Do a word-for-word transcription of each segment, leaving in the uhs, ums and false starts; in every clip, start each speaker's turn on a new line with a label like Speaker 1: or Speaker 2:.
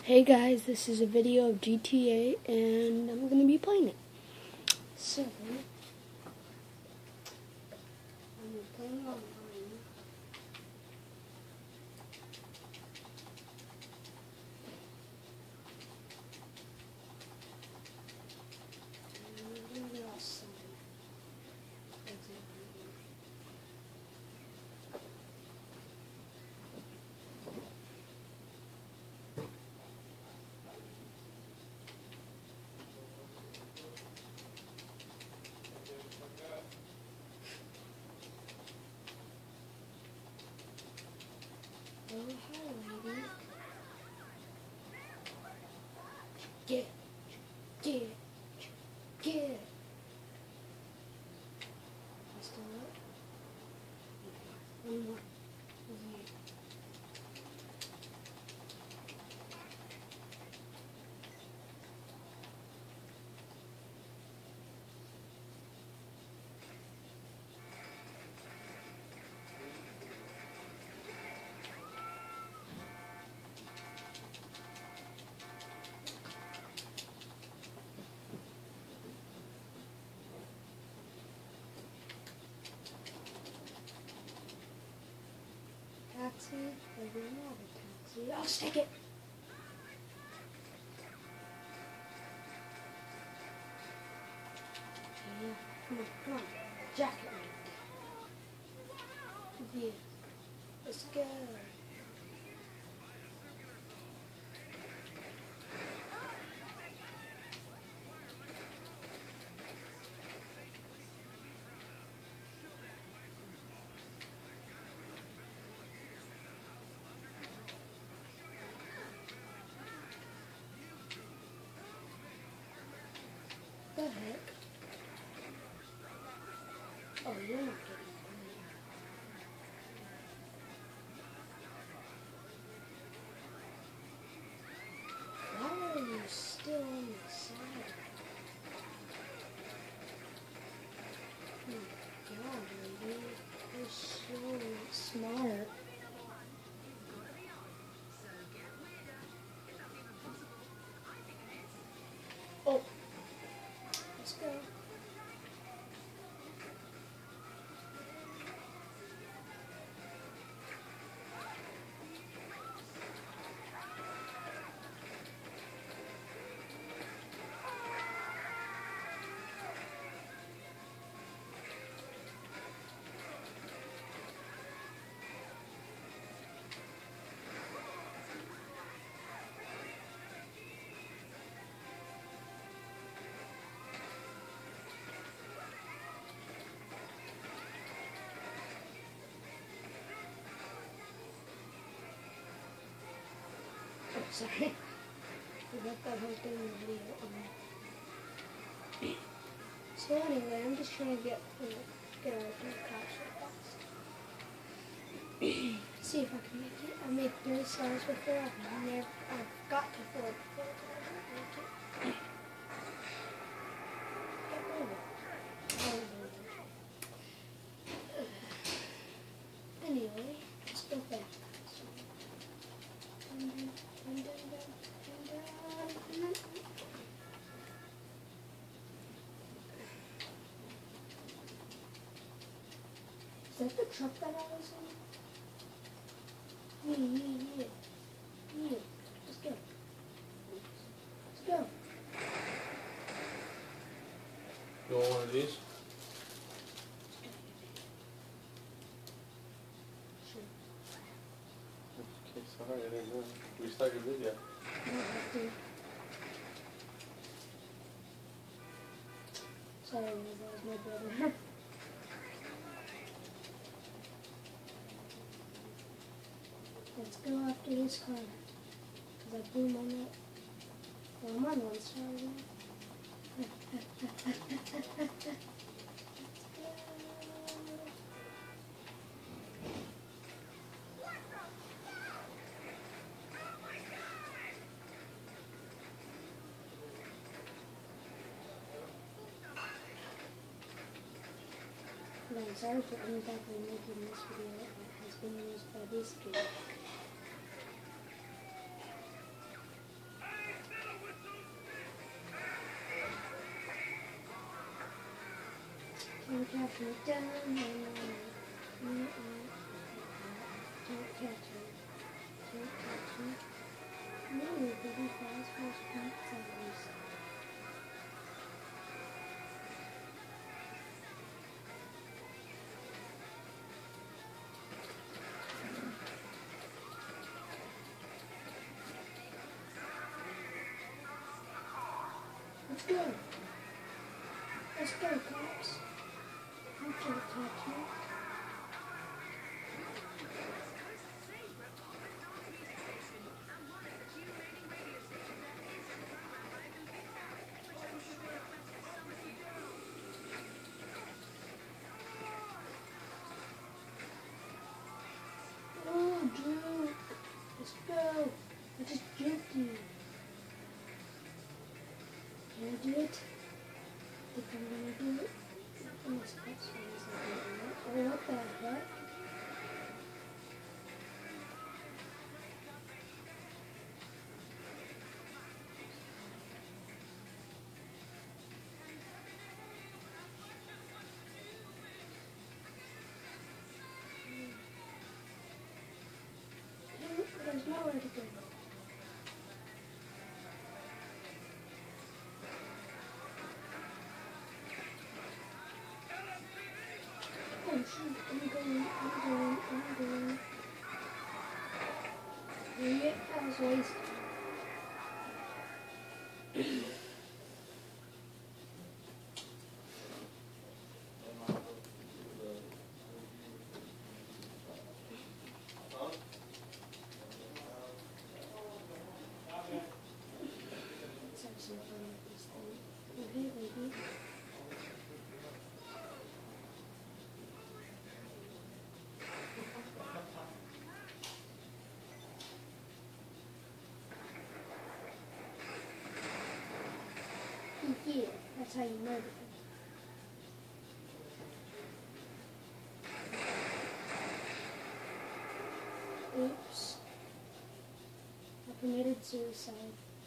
Speaker 1: Hey guys, this is a video of G T A and I'm going to be playing it. So, I'm playing online. And I'm going to be outside. Oh, hi, lady. Get, get, get. Still up? One more. Yeah. Taxi, maybe another taxi. I'll stick it. Yeah, come on, come on. Jacket me. Yeah. Let's go. The heck? Oh, you're not getting me. Why are you still on the side? Oh my god, lady. You're so smart. Oh. Let's go. Sorry. I got that whole thing in the video. Um, so anyway, I'm just trying to get uh, get away from the cops real fast. See if I can make it. I made three stars before. I've never I've got to four before, but I didn't make it. Get over it. Oh, anyway, let's go back. Is that the truck that I was in? Yeah, yeah, yeah. Yeah. Let's go. Let's go.
Speaker 2: You want one of these?
Speaker 1: Sure.
Speaker 2: Okay, sorry, I didn't know. Restart your video.
Speaker 1: I don't have to. Sorry, that was my brother. Let's go after this car. Because I blew mine up. Well, I'm on one star now. I'm sorry for undoubtedly making this video. It has been used by this kid. catch me down, no, no, no, no, no. Don't catch me, don't catch me. No, baby, fast, fast, fast, fast. Let's go. Let's go, cops. You can't catch me. Oh, Drew. Let's go. I just jumped you. Can I do it? I think I'm gonna do it. Unless that's what it's like. Oh, what the heck? There's nowhere to go. Oh shoot, I'm going, I'm going, I'm going. Dang it, that was wasted. Let's have some fun with this thing. Okay, baby. Yeah, that's how you murder him. Oops. I committed suicide.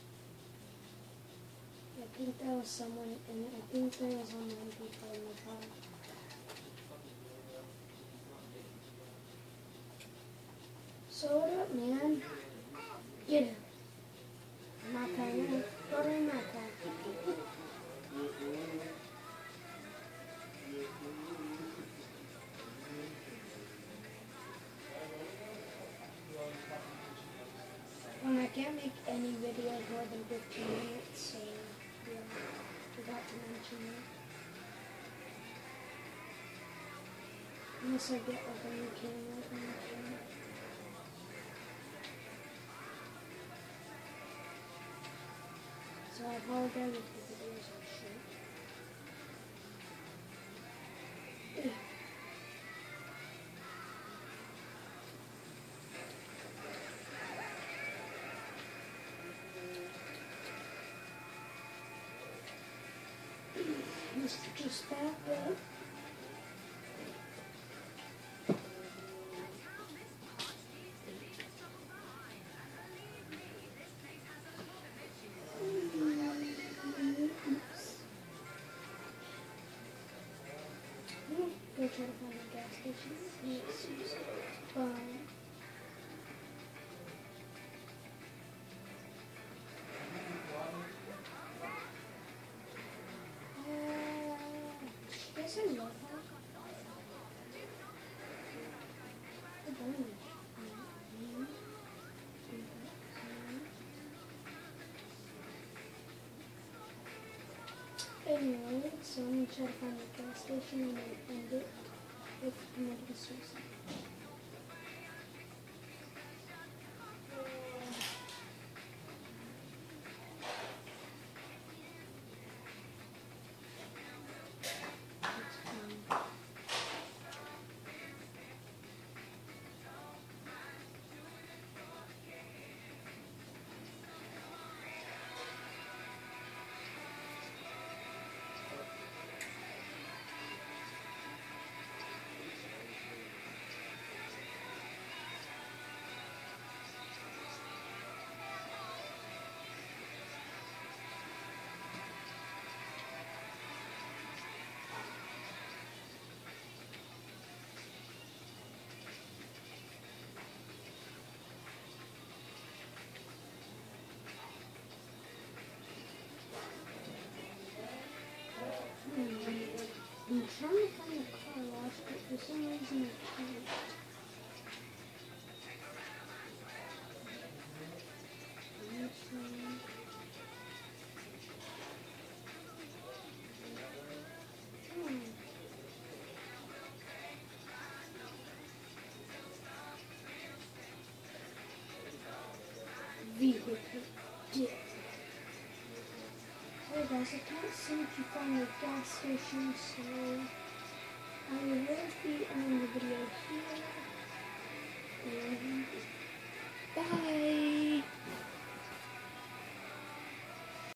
Speaker 1: I think there was someone, and I think there was only one people in the car. So what up, man? Get him. I'm not coming in. Go to my car. Um, I can't make any videos more than fifteen minutes, so yeah, forgot to mention that. Unless I get like a new camera, like a new camera. So I apologize if the videos are short. Let's just back up. Go try to find a gas station. It's fun. Uh, guess I love that. The bunny. Anyway, so I'm gonna try to find a gas station and then end it with committing suicide. here to get. Hey guys, I can't seem to find the gas station, so I will be ending the video here. And bye!